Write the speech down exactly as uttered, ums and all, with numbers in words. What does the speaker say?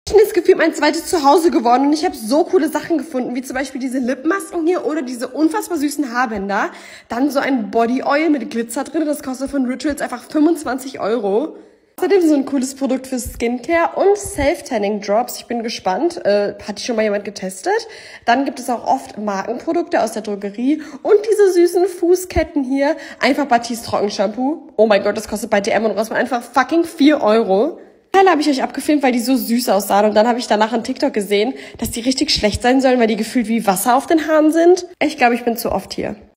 Ist gefühlt mein zweites Zuhause geworden und ich habe so coole Sachen gefunden, wie zum Beispiel diese Lipmasken hier oder diese unfassbar süßen Haarbänder. Dann so ein Body Oil mit Glitzer drin, das kostet von Rituals einfach fünfundzwanzig Euro. Außerdem so ein cooles Produkt für Skincare und Self-Tanning Drops. Ich bin gespannt. Äh, hat die schon mal jemand getestet? Dann gibt es auch oft Markenprodukte aus der Drogerie und diese süßen Fußketten hier. Einfach Batiste Trockenshampoo. Oh mein Gott, das kostet bei D M und Rossmann einfach fucking vier Euro. Teile habe ich euch abgefilmt, weil die so süß aussahen. Und dann habe ich danach einen TikTok gesehen, dass die richtig schlecht sein sollen, weil die gefühlt wie Wasser auf den Haaren sind. Ich glaube, ich bin zu oft hier.